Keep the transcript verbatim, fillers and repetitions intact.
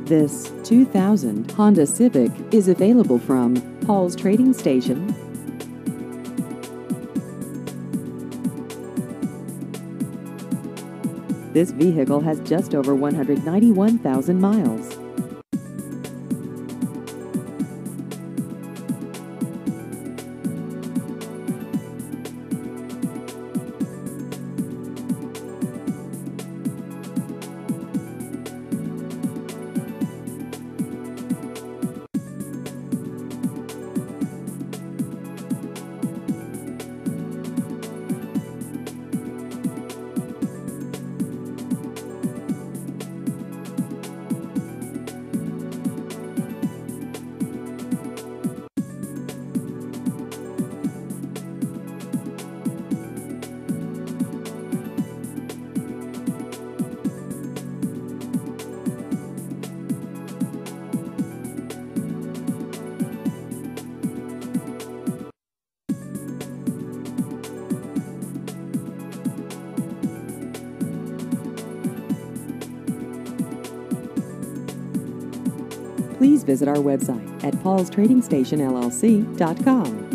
This two thousand Honda Civic is available from Paul's Trading Station. This vehicle has just over one hundred ninety-one thousand miles. Please visit our website at pauls trading station L L C dot com.